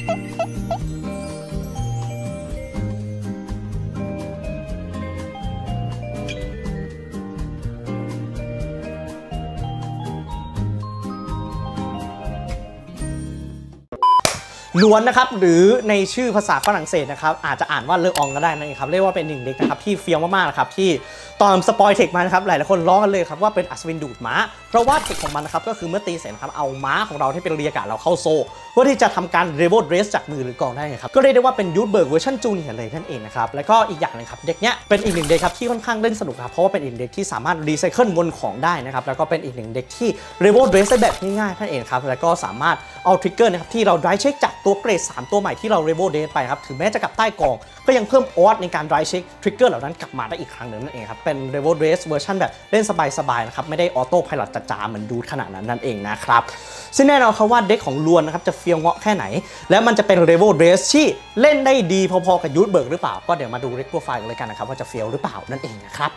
ล้วนนะครับหรือในชื่อภาษาฝรั่งเศสนะครับอาจจะอ่านว่าเลอองก็ได้นั่นเองครับเรียกว่าเป็นหนึ่งเด็กนะครับที่เฟี้ยวมากๆนะครับที่ตอนสปอยเทคมานะครับหลายๆคนร้องกันเลยครับว่าเป็นอัศวินดูดม้าเพราะว่าเทคของมันนะครับก็คือเมื่อตีเสร็จครับเอาม้าของเราที่เป็นเรียกาเราเข้าโซ่เพื่อที่จะทำการเรเวลเดรสจากมือหรือกองได้ครับก็เรียกได้ว่าเป็นยูทเบิร์กเวอร์ชันจูเนียร์เลยนั่นเองนะครับแล้วก็อีกอย่างนึงครับเด็กเนี้ยเป็นอีกหนึ่งเด็กครับที่ค่อนข้างเล่นสนุกครับเพราะว่าเป็นอีกเด็กที่สามารถรีไซเคิลวนของได้นะครับแล้วก็เป็นอีกหนึ่งเด็กที่เรเวลเดรสได้แบบง่ายๆนั่นเองครับแล้วก็สามารถเอาทริกเกอร์นะครับที่เราไดรเช็คจากตัวเกรด3ตัวใหม่ที่เราเรเวลเดรสไปครับถึงแม้จะกลับใต้กองก็ยังเพิ่มออสในการไดรเช็คทริกเกอร์เหล่านั้นกลับมาได้อีกครั้งหนึ่งนั่นเองครับเป็นเรเวลเดรสเวอร์ชันแบบเล่นสบายๆนะครับไม่ได้ออโต้ไพลอตจ๋าๆเหมือนดูขนาดนั้นนั่นเองนะครับซึ่งแน่นอนครับว่าเด็กของลวนนะครับจะเฟี้ยวเงาะแค่ไหนและมันจะเป็นเรเวลเดรสที่เล่นได้ดีพอๆกับยูทเบิร์กหรือเปล่าก็เดี๋ยวมาดูเรคโปรไฟล์กันเลยกันนะครับว่าจะเฟี้ยวหรือเปล่านั่นเองนะครับ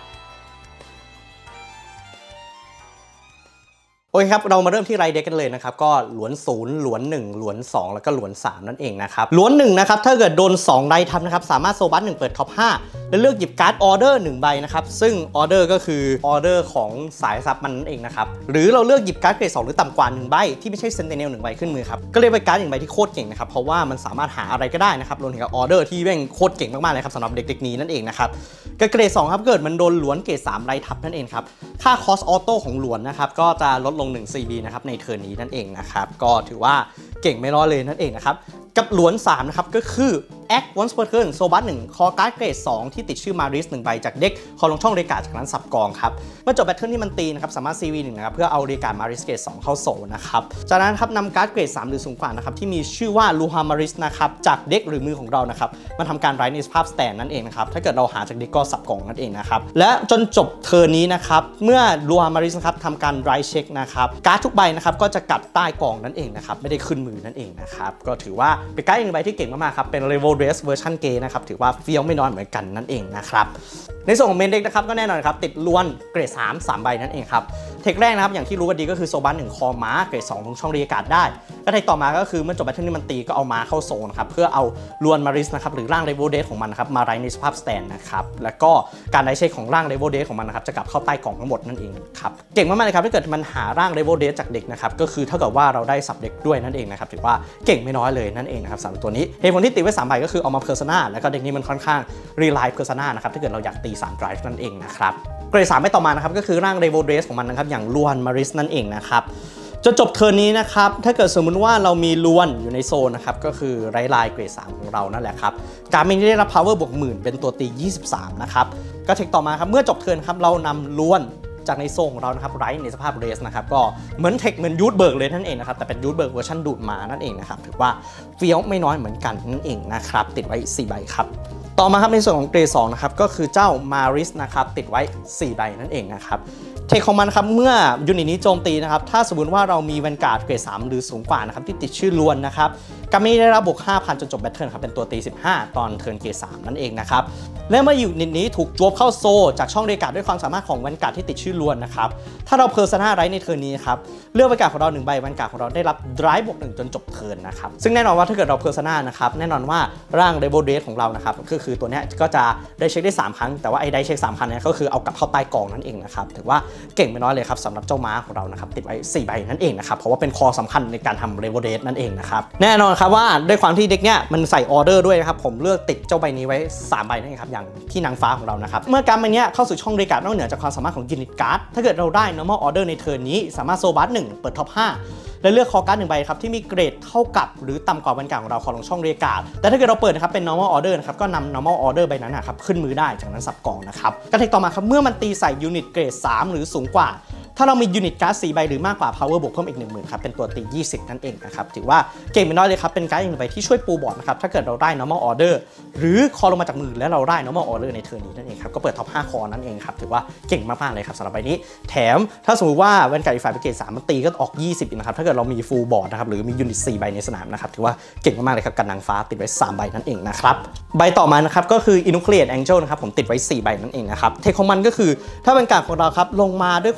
โอเคครับเรามาเริ่มที่ไรเด็กกันเลยนะครับก็หลวน0หลวน1หลวน2แล้วก็หลวน3นั่นเองนะครับหลวน1นะครับถ้าเกิดโดน2ไรทับนะครับสามารถโซบัส1เปิดท็อป5แล้วเลือกหยิบการ์ดออเดอร์1ใบนะครับซึ่งออเดอร์ก็คือออเดอร์ของสายซับมันนั่นเองนะครับหรือเราเลือกหยิบการ์ดเกรด2หรือต่ำกว่า1ใบที่ไม่ใช่เซนติเนล1ใบขึ้นมือครับก็เรียกว่าการ์ด1ใบที่โคตรเก่งนะครับเพราะว่ามันสามารถหาอะไรก็ได้นะครับรวมถึงกับออเดอร์ที่แม่งโคตรเก่งมากๆเลยครับสำหรับเด็กๆนี้นั่นเองนะครับกับเกรด2ครับเกิดมันโดนหลวนเกรด3ไรทับนั่นเองครับค่าคอสออโต้ของหลวนนะครับก็จะลดลง1 CB นะครับในเทิร์นนี้นั่นเองนะครับก็ถือว่าเก่งไม่น้อยเลยนั่นเองนะครับกับหลวน3นะครับก็คือ Act Once per turn โซบัส1คอการ์ดเกรด2ที่ติดชื่อมาริส1ใบจากเด็กคอลงช่องเรกาจากนั้นสับกองครับเมื่อจบแบทเทิลที่มันตีนะครับสามารถ CV 1นะครับเพื่อเอาเรกามาริสเกรด2เข้าโซนะครับจากนั้นครับนำการ์ดเกรด3หรือสูงกว่านะครับที่มีชื่อว่าลูฮามาริสนะครับจากเด็กหรือมือของเรานะครับมาทำการไรในสภาพสแตนนั่นเองนะครับถ้าเกิดเราหาจากเด็กก็สับกองนั่นเองนะครับและจนจบเทิร์นนี้นะครับเมื่อลูฮามาริสนะครับทำการไรเช็คนะครับการ์ดทุกใบนะครับก็จะกัดใต้กองนั่นเองนะครับไม่ได้ขึ้นมือนั่นเองนะครับก็ถือว่าเป็นการ์ด1ใบที่เก่งมากๆครับเป็น Level Dress เวอร์ชันเกย์นะครับถือว่าเฟี้ยวไม่น้อยเหมือนกันนั่นเองนะครับในส่วนของเมนเด็กนะครับก็แน่นอนครับติดล้วนเกรด3ใบนั่นเองครับเทคแรกนะครับอย่างที่รู้กันดีก็คือโซบัส1คอม้าเกรด2ทุกช่องเรียกการ์ดได้และเทคต่อมาก็คือเมื่อจบแบทเทิลนี้มันตีก็เอาม้าเข้าโซนครับเพื่อเอาล้วนมาริสนะครับหรือร่าง Level Dress ของมันนะครับมาไรในสภาพสแตนนะครับแล้วก็การได้เช็คของร่าง Level Dress ของมันนะครับจะกลับเข้าใต้กล่องทั้งหมดนั่นเองครับเก่งมากๆเลยครับถ้าเกิดมันหาร่าง Level Dress จากเด็กนะครับก็คือเท่ากับว่าเราได้สับเด็กด้วยนั่นเองนะครับถือว่าเก่งไม่น้อยเลยนั่นเองนะครับสำหรับตัวนี้เหตุผลที่ติดไว้3ใบก็คือเอามาเพอร์ซนาแล้วก็เด็กนี้มันค่อนข้างรีไลฟ์เพอร์ซนานะครับถ้าเกิดเราอยากตี3 drive นั่นเองนะครับเกรด3ไม่ต่อมานะครับก็คือร่าง Level Dress ของมันนะครับอย่างลูฮันมาริสนั่นเองนะครับจนจบเทิร์นนี้นะครับถ้าเกิดสมมุติว่าเรามีล้วนอยู่ในโซนนะครับก็คือไรไลน์เกรด3ของเรานั่นแหละครับการมินที่ได้รับ power บวก10,000เป็นตัวตี23นะครับก็เทคต่อมาครับเมื่อจบเทิร์นครับเรานำล้วนจากในโซนของเรานะครับไรในสภาพเรสนะครับก็เหมือนเทคเหมือนยูทเบิร์กเลยนั่นเองนะครับแต่เป็นยูทเบิร์กเวอร์ชันดูดมานั่นเองนะครับถือว่าเฟี้ยวไม่น้อยเหมือนกันนั่นเองนะครับติดไว้4ใบครับต่อมาครับในส่วนของเกรด2นะครับก็คือเจ้ามาริสนะครับติดไว้4ใบนั่นเองนะครับเทคของมันครับเมื่อยูนิตนี้โจมตีนะครับถ้าสมมติว่าเรามีแวนการ์ดเกรด3หรือสูงกว่านะครับที่ติดชื่อล้วนนะครับก็ไม่ได้รับบวก 5,000 จนจบแบทเทิลครับเป็นตัวตี15ตอนเทิร์นเกรด3นั่นเองนะครับและเมื่อยูนิตนี้ถูกจวบเข้าโซจากช่องเรกาด้วยความสามารถของแวนการ์ดที่ติดชื่อล้วนนะครับถ้าเราเพอร์ซนาไรในเทิร์นนี้ครับเลือกแวนการ์ดของเรา1ใบแวนการ์ดของเราได้รับไดรฟ์บวก1จนจบเทิร์นนะครับซึ่งแน่นอนว่าถ้าเกิดเราเพอร์ซนานะครับแน่นอนว่าร่าง Level Dress ของเรานะครับก็คือตัวนี้ก็จะได้เช็คได้3ครั้งแต่ว่าไอ้ได้เช็ค3ครั้งนี้ก็คือเอากลับเข้าใต้กองนั่นเองนะครับถือว่าเก่งไม่น้อยเลยครับสำหรับเจ้าม้าของเรานะครับติดไว้4ใบนั่นเองนะครับเพราะว่าเป็นคอสำคัญในการทำ Level Dress นั่นเองนะครับแน่นอนครับว่าด้วยความที่เด็กเนี้ยมันใส่ออเดอร์ด้วยนะครับผมเลือกติดเจ้าใบนี้ไว้3ใบนั่นเองครับอย่างที่นางฟ้าของเรานะครับเมื่อการ์ดใบนี้เข้าสู่ช่องเรกาดนอกเหนือจากความสามารถของยูนิตการ์ดถ้าเกิดเราได้ normal order ในเทิร์นนี้สามารถโซบัส1เปิดท็อป5และเลือกคอการ์ด1ใบครับที่มีเกรดเท่ากับหรือต่ำกว่าแวนการ์ดของเราขอลงช่องเรกาดแต่ถ้าเกิดเราเปิดนะครับเป็น normal order นะครับก็นำ normal order ใบนั้นนะครับขึ้นมือได้จากนั้นสับกองนะครับการเทคต่อมาครับเมื่อมันตีใส่ยูนิตเกรด3หรือสูงกว่าถ้าเรามียูนิตการ์ด4ใบหรือมากกว่า power บวกเพิ่มอีก 10,000 ครับเป็นตัวตี20นั่นเองนะครับถือว่าเก่งไม่น้อยเลยครับเป็นการ์ด1ใบที่ช่วยปูบอร์ดนะครับถ้าเกิดเราได้ normal order หรือคอลงมาจากมือแล้วเราได้ normal order ในเทิร์นนี้นั่นเองครับก็เปิดท็อป5คอนั่นเองครับถือว่าเก่งมากๆเลยครับสำหรับใบนี้แถมถ้าสมมติว่าแวนการ์ดอีกฝ่ายเป็นเกรด3มันตีก็ออก20นะครับถ้าเกิดเรามี full board นะครับหรือมียูนิต4ใบในสนามนะครับถือว่าเก่งมากๆเลยครับกันนางฟ้าติดไว้3ใบนั่นเองนะครับใบต่อมานะครับก็คือ Inucleate Angel นะครับผมติดไว้4ใบนั่นเองนะครับเทคของมันก็คือถ้าแวนการ์ดของเราครับลงมาด้วยความสามารถ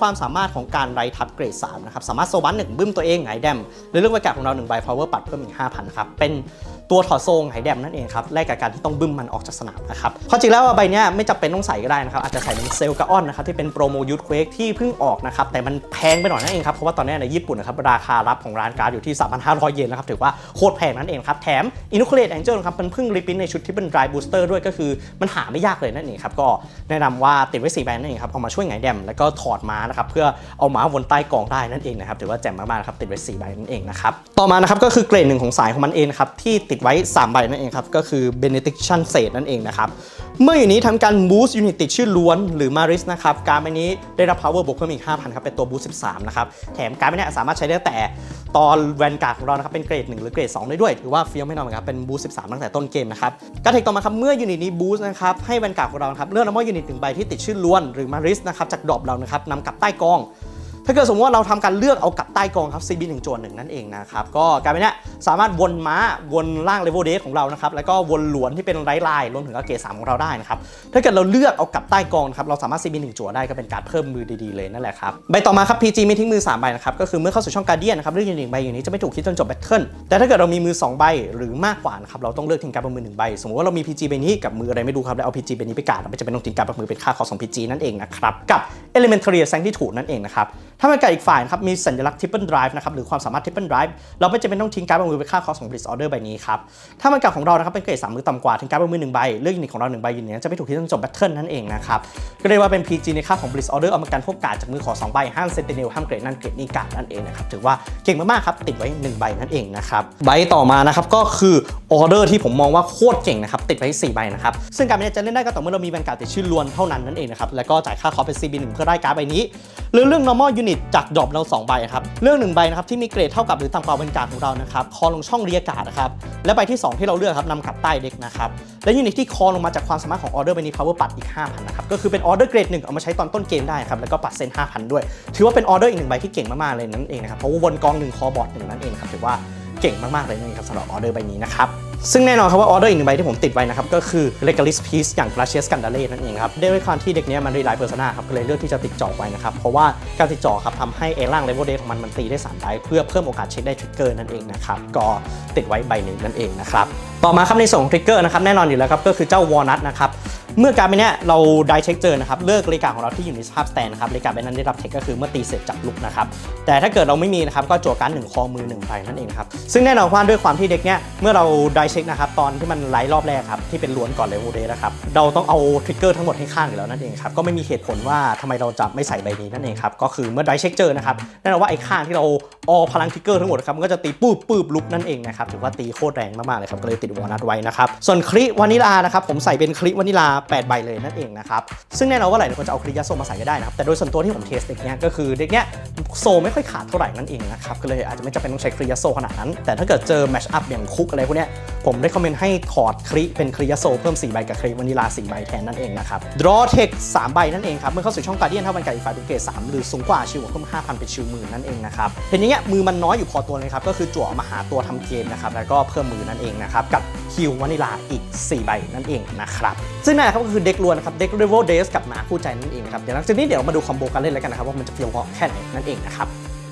ารถของการไรทับเกรด3นะครับสามารถโซบัส1บึ้มตัวเองไงแดมหรือเรื่องบรรยากาศของเรา1ใบ power ปัดเพิ่มอีก 5,000 ครับเป็นตัวถอดโซ่ไงแดมนั่นเองครับแลกกับการที่ต้องบึ้มมันออกจากสนามนะครับข้อจริงแล้วใบนี้ไม่จำเป็นต้องใส่ก็ได้นะครับอาจจะใส่เป็นเซลกาออนนะครับที่เป็นโปรโมยูทเควกที่เพิ่งออกนะครับแต่มันแพงไปหน่อยนั่นเองครับเพราะว่าตอนนี้ในญี่ปุ่นนะครับราคารับของร้านการ์ดอยู่ที่ 3,500 เยนนะครับถือว่าโคตรแพงนั่นเองครับแถมอินนูเคเลตแองเจิลครับมันเพิ่งรีพินในชุดที่เป็นดรายบูสเตอร์ด้วยก็คือมันหาไม่ยากเลยนั่นเองครับก็แนะนำว่าติดไว้4ใบนั่นเองครับเอามาช่วยไงแดมแล้วก็ถอดม้านะครับเพื่อเอาม้าวนใต้กองได้นั่นเองนะครับถือว่าแจ่มมากๆครับติดไว้4ใบนั่นเองนะครับต่อมานะครับก็คือเกรด1ของสายของมันเองครับที่ติดไว้3ใบนั่นเองครับก็คือ Benediction Sage นั่นเองนะครับเมื่ออยู่นี้ทำการ boost unit ติดชื่อล้วนหรือ Maris นะครับการ์ดใบนี้ได้รับ power บวกเพิ่มอีก 5,000 ครับเป็นตัว boost 13 นะครับแถมการ์ดใบนี้สามารถใช้ได้แต่ตอนแวนการ์ดของเรานะครับเป็นเกรด1หรือเกรด2ได้ด้วยถือว่าเฟี้ยวไม่น้อยครับเป็น boost 13 ตั้งแต่ต้นเกมนะครับการเทคต่อมาครับเมื่อยูนิตนี้ boost นะครับให้แวนการ์ดของเราครับเลือก normal unit 1ใบที่ติดชื่อล้วนหรือ Maris นะครับจากดรอปเรานะครับนำกลับใต้กองถ้าเกิดสมมติว่าเราทำการเลือกเอากลับใต้กองครับ CB 1 จวน 1นั่นเองนะครับก็การเป็นเนี้ยสามารถวนม้าวนล่างเลเวลเดสของเรานะครับแล้วก็วนหลวนที่เป็นไร้ลายรวมถึงเกรด3ของเราได้นะครับถ้าเกิดเราเลือกเอากลับใต้กองครับเราสามารถ CB 1 จวนได้ก็เป็นการเพิ่มมือดีๆเลยนั่นแหละครับใบต่อมาครับ PG ไม่ทิ้งมือ3ใบนะครับก็คือเมื่อเข้าสู่ช่องการเดียนนะครับเลือก1ใบอย่างนี้จะไม่ถูกคิดจนจบแบทเทิลแต่ถ้าเกิดเรามีมือ2ใบหรือมากกว่านะครับเราต้องเลือกทิ้งการประมือ1ใบสมมติว่าเรามี PG ใบนี้กับมืออะไรไม่รู้ครับแล้วเอา PG ใบนี้ไปการไม่จำเป็นต้องทิ้งการประมือเป็นค่าคอสของ PG นั่นเองนะครับกับ Elementary Ascent ที่ถูกนั่นเองนะครับถ้ามันกับอีกฝ่ายนะครับมีสัญลักษณ์ Triple Drive นะครับหรือความสามารถ Triple Drive เราไม่จำเป็นต้องทิ้งการ์ดบนมือไปค่าคอสของ Blitz Order ใบนี้ครับถ้ามันกับของเรานะครับเป็นเกรด3หรือต่ำกว่าทิ้งการ์ดบนมือ1ใบเลือกยูนิตของเรา1ใบยูนิตจะไม่ถูกที่ต้องจบแบทเทิลนั่นเองนะครับก็เรียกว่าเป็น PG ในค่าของ Blitz Order เอามากันพวกการ์ดจากมือขอ2ใบห้าม Sentinel ห้ามเกรดนั่นเกรดนี่การ์ดนั่นเองนะครับถือว่าเก่งมากๆครับติดไว้1ใบนั่นเองนะครับใบต่อมานะครับก็คือ Order ที่ผมมองว่าโคตรเก่งนะครับติดไว้4ใบนะครับซึ่งการนี้จะเล่นได้ก็ต่อเมื่อเรามีแวนการ์ดติดชื่อล้วนเท่านั้นนั่นเองนะครับแล้วก็จ่ายค่าคอสเป็น CB 1เพื่อได้การ์ดใบนี้หรือเรื่อง normal unit จากดรอปเรา2ใบครับเรื่อง1ใบนะครับที่มีเกรดเท่ากับหรือต่ำกว่าแวนการ์ดของเรานะครับคอลงช่องเรียกการ์ดนะครับและใบที่2ที่เราเลือกครับนำกลับใต้เด็กนะครับและยูนิตที่คอลงมาจากความสามารถของออเดอร์ใบนี้ power ปัดอีก 5,000 นะครับก็คือเป็นออเดอร์เกรด1เอามาใช้ตอนต้นเกมได้ครับแล้วก็ปัดเซน 5,000 ด้วยถือว่าเป็นออเดอร์อีก1ใบที่เก่งมากๆเลยนั่นเองนะครับเพราะว่าวนกอง1คอบอร์ด1นั่นเองครับถือว่าเก่งมากๆเลยนั่นเองครับสำหรับออเดอร์ใบนี้นะครับซึ่งแน่นอนครับว่าออเดอร์อีก1ใบที่ผมติดไว้นะครับก็คือ Legalis Piece อย่าง Glacius Scandale นั่นเองครับด้วยความที่เด็กนี้มันรีไลท์เพอร์ซนาครับก็เลยเลือกที่จะติดจ่อไว้นะครับเพราะว่าการติดจ่อครับทำให้เอล่างเลเวลเดทของมันตีได้3ไดเพื่อเพิ่มโอกาสเช็คได้ทริกเกอร์นั่นเองนะครับก็ติดไว้ใบหนึ่งนั่นเองนะครับต่อมาครับในส่วนของทริกเกอร์นะครับแน่นอนอยู่แล้วครับก็คือเจ้าวอลนัทนะครับเมื่อการไปเนี้ยเราได้เช็คเจอนะครับเลิกเลกาของเราที่อยู่ในสภาพสแตนนะครับเลกาใบนั้นได้รับเทคก็คือเมื่อตีเสร็จจากลุกนะครับแต่ถ้าเกิดเราไม่มีนะครับก็จั่วการ1คอมือ1ใบนั่นเองครับซึ่งแน่นอนว่าด้วยความที่เด็กเนี้ยเมื่อเราได้เช็คนะครับตอนที่มันไลท์รอบแรกครับที่เป็นล้วนก่อนเลเวลเดย์นะครับเราต้องเอาทริกเกอร์ทั้งหมดให้ข้างอยู่แล้วนั่นเองครับก็ไม่มีเหตุผลว่าทำไมเราจะไม่ใส่ใบนี้นั่นเองครับก็คือเมื่อได้เช็คเจอนะครับแน่นอนว่าไอ้ข้างที่เราพลังทริกเกอร์ทั้งหมดครับมันก็จะตีปื้บลุกนั่นเองนะครับถือว่าตีโคตรแรงมากๆเลยครับก็เลยติดวอลนัทไว้นะครับส่วนคริวานิลานะครับผมใส่เป็นคริวานิลา8ใบเลยนั่นเองนะครับซึ่งแน่นอนว่าหลายคนจะเอาคริยาโซมาใส่ก็ได้นะครับแต่โดยส่วนตัวที่ผมเทสเด็กเนี้ยก็คือเด็กเนี้ยโซไม่ค่อยขาดเท่าไหร่นั่นเองนะครับก็เลยอาจจะไม่จำเป็นต้องใช้คริยาโซขนาดนั้นแต่ถ้าเกิดเจอแมชอัพอย่างคุกอะไรพวกเนี้ยผมได้คอมเมนต์ให้ถอดคริเป็นคริยาโซเพิ่ม4ใบกับคริวานิลา4ใบแทนนั่นเองนะครับ Draw Tech 3ใบนั่นเองครับเมื่อเข้าสู่ช่องการเดียนเท่ากันกับอีกฝ่ายเป็นเกรด3หรือสูงกว่าชิวเพิ่ม 5,000 เป็นชิวมือนั่นเองนะครับเห็นอย่างเงี้ยมือมันน้อยอยู่พอตัวเลยครับก็คือจั่วมาหาตัวทำเกมนะครับแล้วก็เพิ่มมือนั่นเองนะครับกับคิววานิลาอีก4ใบนั่นเองนะครับซึ่งนั่นครับก็คือเด็กล้วนนะครับเด็กเรเวลเดสกับหมาคู่ใจนั่นเองครับเดี๋ยวหลังจากนี้เดี๋ยวมาดูคอมโบการเล่นแล้วกันนะครับว่ามันจะเฟี้ยวแค่ไหนนั่นเองนะครับ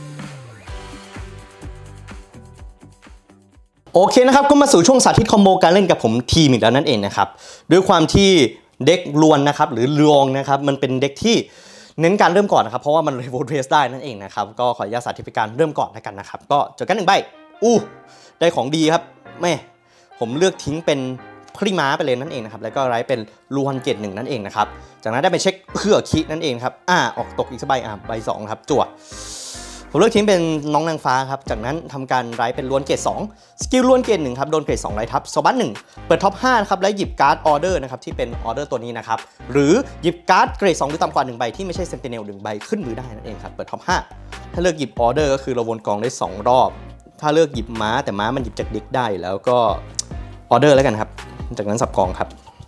โอเคนะครับก็มาสู่ช่วงสาธิตคอมโบการเล่นกับผมทีมอีกแล้วนั่นเองนะครับด้วยความที่เด็กล้วนนะครับหรือลวงนะครับมันเป็นเด็กที่เน้นการเริ่มก่อนนะครับเพราะว่ามันเรเวลเดสได้นั่นเองนะครับก็ขออนุญาตสาธิตการเริ่มก่อนแล้วกันนะครับก็เจอกัน1ใบได้ของดีครับแม่ผมเลือกทิ้งเป็นพริม้าไปเลยนั่นเองนะครับแล้วก็ไร้เป็นลูฮันเกต1นั่นเองนะครับจากนั้นได้ไปเช็คเพื่อคินั่นเองครับออกตกอีกสักใบใบ2ครับจั่วผมเลือกทิ้งเป็นน้องนางฟ้าครับจากนั้นทำการไร้เป็นล้วนเกรด2สกิลล้วนเกรด1ครับโดนเกรด2ไร้ทับโซบัส1เปิดท็อป5ครับและหยิบการ์ดออเดอร์นะครับที่เป็นออเดอร์ตัวนี้นะครับหรือหยิบการ์ดเกรด2หรือต่ำกว่า1ใบที่ไม่ใช่เซนติเนล1ใบขึ้นมือได้นั่นเองครับเปิดท็อป5ถ้าเลือกหยิบออเดอร์ก็คือเราวนกองได้2รอบถ้าเลือกหยิบม้าแต่ม้ามันหยิบจากเด็กได้แล้วก็ออเดอร์แล้วกันครับจากนั้นสับกองครับ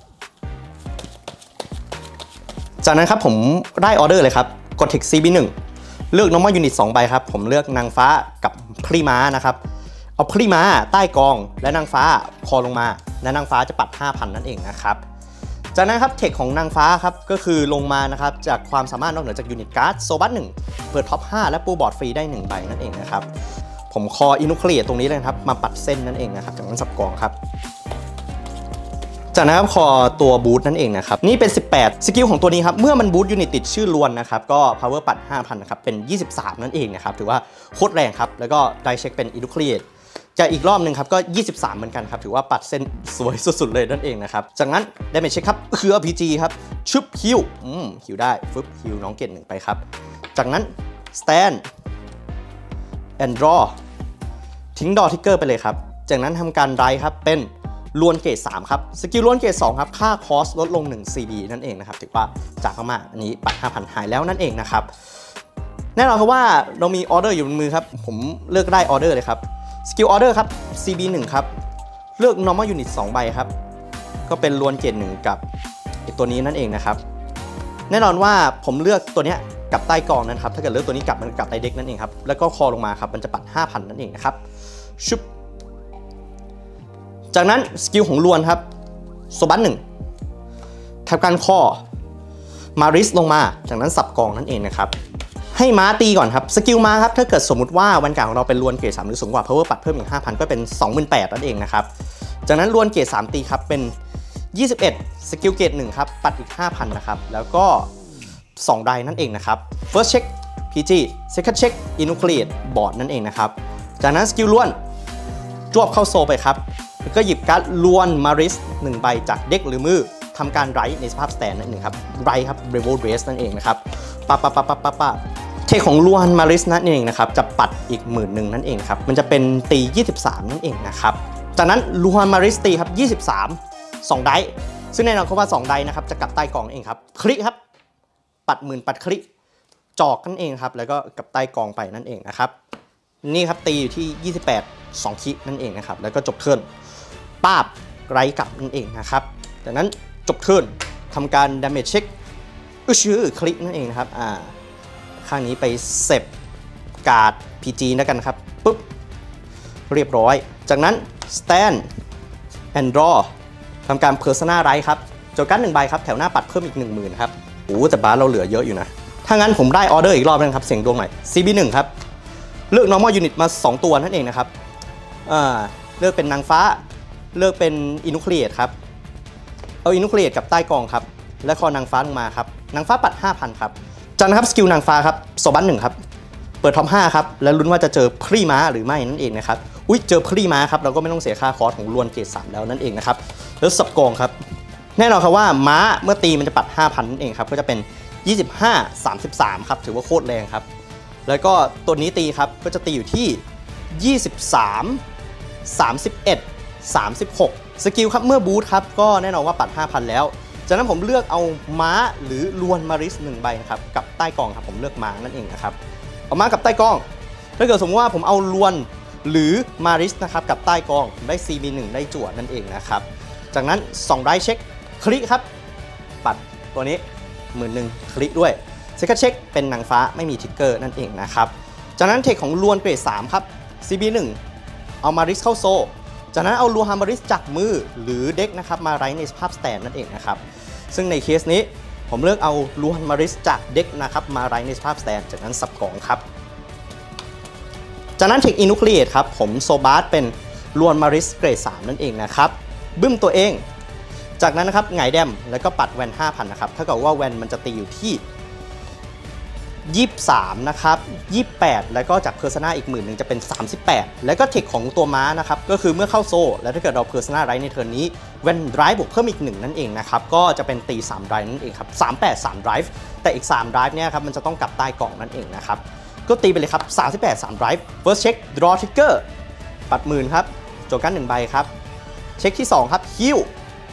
จากนั้นครับผมได้ออเดอร์เลยครับกดเทค CB 1เลือก normal unit 2ใบครับผมเลือกนางฟ้ากับพริม้านะครับเอาพริม้าใต้กองและนางฟ้าคอลงมาและนางฟ้าจะปัด 5,000 นั่นเองนะครับจากนั้นครับเทคของนางฟ้าครับก็คือลงมานะครับจากความสามารถนอกเหนือจากยูนิตการ์ดโซบัส1เปิดท็อป5และปูบอร์ดฟรีได้1ใบนั่นเองนะครับผมคออินุเคลียตรงนี้เลยครับมาปัดเส้นนั่นเองนะครับจากนั้นสับกองครับจากนั้นคอตัวบูทนั่นเองนะครับนี่เป็น18สกิลของตัวนี้ครับเมื่อมันบูทยูนิตติดชื่อล้วนนะครับก็ power ปัด 5,000 นะครับเป็น23นั่นเองนะครับถือว่าโคตรแรงครับแล้วก็ไดเช็คเป็นอินุเคลียจะอีกรอบหนึ่งครับก็23เหมือนกันครับถือว่าปัดเส้นสวยสุดๆเลยนั่นเองนะครับจากนั้นได้เช็คครับคือ RPG ครับชุบฮิวฮิวได้ฟึบฮิวน้องเกต1ไปครับจากนั้น stand and draw ทิ้งดอทิกเกอร์ไปเลยครับจากนั้นทำการไรครับเป็นลวนเกรด3ครับสกิลลวนเกรด2ครับค่าคอสลดลง1 CB นั่นเองนะครับถือว่าจากมากอันนี้ปัด 5,000 หายแล้วนั่นเองนะครับแน่นอนครับว่าเรามีออเดอร์อยู่บนมือครับผมเลือกได้ออเดอร์เลยครับสกิลออเดอร์ครับ CB 1ครับเลือก normal unit 2 ใบครับก็เป็นลวนเกรด1กับตัวนี้นั่นเองนะครับแน่นอนว่าผมเลือกตัวนี้กับใต้กองนะครับถ้าเกิดเลือกตัวนี้กลับมันกลับใต้เด็กนั่นเองครับแล้วก็คอลงมาครับมันจะปัด 5,000 นั่นเองนะครับชุบจากนั้นสกิลของลวนครับโซบัส1ทำการคอมาริสลงมาจากนั้นสับกองนั่นเองนะครับให้ม้าตีก่อนครับสกิลม้าครับถ้าเกิดสมมติว่าวันกลางของเราเป็นลวนเกรด3หรือสูงกว่า power ปัดเพิ่มอีก 5,000 ก็เป็น 28,000 นั่นเองนะครับจากนั้นลวนเกรด3ตีครับเป็น21สกิลเกรด1ครับปัดอีก 5,000 นะครับแล้วก็2 ได้นั่นเองนะครับ first check PG second check Inucleate board นั่นเองนะครับจากนั้นสกิลล้วนจวบเข้าโซไปครับแล้วก็หยิบการ์ดล้วนมาริส1ใบจากเด็กหรือมือทำการไรในสภาพสแตนนั่นเองครับไรครับ Rebel Race นั่นเองนะครับปะเทคของล้วนมาริสนั่นเองนะครับจะปัดอีก10,000นั่นเองครับมันจะเป็นตี23นั่นเองนะครับจากนั้นล้วนมาริสตีครับ23 2 ได้ซึ่งแน่นอนเขาว่า2 ได้นะครับจะกลับใต้กองเองครับคลิกครับปัด10,000ปัดคลิกจอกนั่นเองครับแล้วก็กลับใต้กองไปนั่นเองนะครับนี่ครับตีอยู่ที่28 2 คินั่นเองนะครับแล้วก็จบเทิร์นป้าบไรกลับนั่นเองนะครับจากนั้นจบเทิร์นทำการ damage check ชื่อคลิกนั่นเองนะครับข้างนี้ไปเซฟการ์ด PG แล้วกันครับปุ๊บเรียบร้อยจากนั้น stand and draw ทำการ persona right ครับโจการ์ด1 ใบครับแถวหน้าปัดเพิ่มอีก 10,000 ครับโอ้แต่บาสเราเหลือเยอะอยู่นะถ้างั้นผมได้ออเดอร์อีกรอบนึงครับเสียงดวงใหม่ CB 1ครับเลือก normal unit มา2 ตัวนั่นเองนะครับเลือกเป็นนางฟ้าเลือกเป็น Inucleate ครับเอา Inucleate กับใต้กองครับและคอนางฟ้าลงมาครับนางฟ้าปัด 5,000 ครับจากนั้นครับสกิลนางฟ้าครับโซบัส1ครับเปิดท็อป5ครับแล้วลุ้นว่าจะเจอพรีม้าหรือไม่นั่นเองนะครับเจอพรีม้าครับเราก็ไม่ต้องเสียค่าคอร์สของลวนเกรด3แล้วนั่นเองนะครับแล้วสับกองครับแน่นอนครับว่าม้าเมื่อตีมันจะปัด 5,000 นั่นเองครับก็จะเป็น25 33ครับถือว่าโคตรแรงครับแล้วก็ตัวนี้ตีครับก็จะตีอยู่ที่23 31 36สกิลครับเมื่อบูทครับก็แน่นอนว่าปัด 5,000 แล้วจากนั้นผมเลือกเอาม้าหรือลวนมาริส1 ใบนะครับกับใต้กองครับผมเลือกม้านั่นเองนะครับเอาม้ากับใต้กองถ้าเกิดสมมติว่าผมเอาลวนหรือมาริสนะครับกับใต้กองได้ CB 1ได้จั่วนั่นเองนะครับจากนั้น2 ได้เช็คคลิกครับปัดตัวนี้10,000คลิกด้วยเซคันด์เช็คเป็นนางฟ้าไม่มีทิกเกอร์นั่นเองนะครับจากนั้นเทคของลวนเกรด3ครับ CB 1เอามาริสเข้าโซจากนั้นเอาลูฮามาริสจากมือหรือเด็กนะครับมาไรในสภาพสแตนนั่นเองนะครับซึ่งในเคสนี้ผมเลือกเอาลูฮามาริสจากเด็กนะครับมาไรในสภาพสแตนจากนั้นสับกองครับจากนั้นเทคอินุคลีเอทครับผมโซบาสเป็นลวนมาริสเกรด3นั่นเองนะครับบึ้มตัวเองจากนั้นนะครับหงายแดมแล้วก็ปัดแวน 5,000 นะครับถ้าเกิดว่าแวนมันจะตีอยู่ที่23นะครับ28แล้วก็จากเพอร์ซนาอีก10,000จะเป็น38แล้วก็เทคของตัวม้านะครับก็คือเมื่อเข้าโซแล้วถ้าเกิดเราเพอร์ซนาไรในเทิร์นนี้แวนไรบวกเพิ่มอีก1นั่นเองนะครับก็จะเป็นตี3ไรนั่นเองครับ38 3ไรแต่อีก3ไรเนี่ยครับมันจะต้องกลับใต้กล่องนั่นเองนะครับก็ตีไปเลยครับ38 3ไร first check draw trigger ปัด10,000ครับโจกัน1 ใบครับเช็คที่2ครับฮิว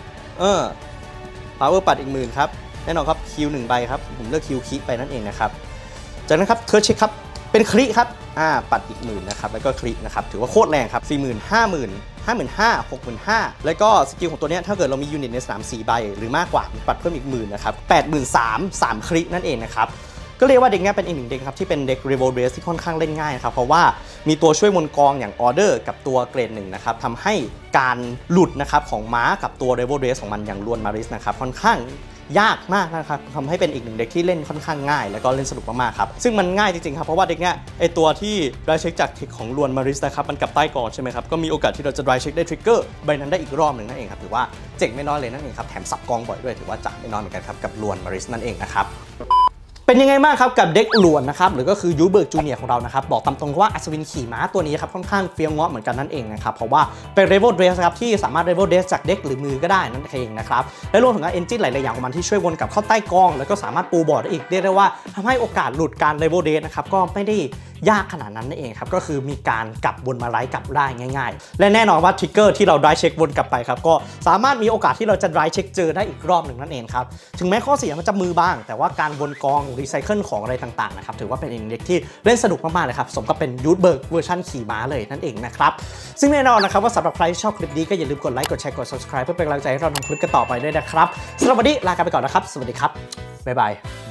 power ปัดอีก10,000ครับแน่นอนครับคิว1 ใบครับผมเลือกคิวคิไปนั่นเองนะครับจากนั้นครับเทิร์นเช็คครับเป็นคลิครับปัดอีก10,000นะครับแล้วก็คลินะครับถือว่าโคตรแรงครับ 40,000 50,000 55,000 65,000แล้วก็สกิลของตัวนี้ถ้าเกิดเรามียูนิตในสนาม4 ใบหรือมากกว่าปัดเพิ่มอีก10,000นะครับ83,000 3คลินั่นเองนะครับก็เรียกว่าเด็กนี้เป็นอีกหนึ่งเด็กครับที่เป็นเด็ก Revo Race ที่ค่อนข้างเล่นง่ายครับเพราะว่ามีตัวช่วยบนกองอย่าง Order กับตัวเกรด1นะครับทำให้การหลุดนะครับของม้ากับตัว Revo Race ของมันอย่างลวนมาริสนะครับค่อนข้างยากมากนะครับทำให้เป็นอีกหนึ่งเด็กที่เล่นค่อนข้างง่ายแล้วก็เล่นสนุกมากๆครับซึ่งมันง่ายจริงๆครับเพราะว่าเด็กเนี้ยไอตัวที่ได้เช็คจากทริกของลวนมาริสนะครับมันกลับใต้กองใช่ไหมครับก็มีโอกาสที่เราจะได้เช็คได้ทริกเกอร์ใบนั้นได้อีกรอบหนึ่งนั่นเองครับถือว่าเจ๋งไม่น้อยเลยนั่นเองครับแถมสับกองบ่อยด้วยถือว่าจัดไม่น้อยเหมือนกันครับกับลวนมาริสนั่นเองนะครับเป็นยังไงบ้างครับกับเด็กหลวนนะครับหรือก็คือยูเบิร์กจูเนียร์ของเรานะครับบอกตามตรงว่าอัศวินขี่ม้าตัวนี้ครับค่อนข้างเฟี้ยวเงาะเหมือนกันนั่นเองนะครับเพราะว่าเป็นเรเวลเดรสครับที่สามารถเรเวลเดรสจากเด็กหรือมือก็ได้นั่นเองนะครับและรวมถึงเอนจินหลายๆอย่างของมันที่ช่วยวนกลับเข้าใต้กองแล้วก็สามารถปูบอร์ดได้อีกเรียกได้ว่าทำให้โอกาสหลุดการเรเวลเดรสนะครับก็ไม่ได้ยากขนาดนั้นนั่นเองครับก็คือมีการกลับวนมาไลฟ์กลับได้ง่ายๆและแน่นอนว่าทริกเกอร์ที่เราได้เช็ควนกลับไปครับก็สามารถมีโอกาสที่เราจะได้เช็คเจอได้อีกรอบหนึ่งนั่นเองครับถึงแม้ข้อเสียมันจะมือบ้างแต่ว่าการวนกองรีไซเคิลของอะไรต่างๆนะครับถือว่าเป็นอีกเด็กที่เล่นสนุกมากๆเลยครับสมกับเป็นยูทเบิร์กเวอร์ชันขี่ม้าเลยนั่นเองนะครับซึ่งแน่นอนนะครับว่าสำหรับใครที่ชอบคลิปนี้ก็อย่าลืมกดไลค์กดแชร์กด subscribe เพื่อเป็นกำลังใจให้เราทำคลิปกันต่อไปด้วยนะครับสำหรับวันนี้ลากันไปก่อนนะครับสวัสดีครับบ๊ายบาย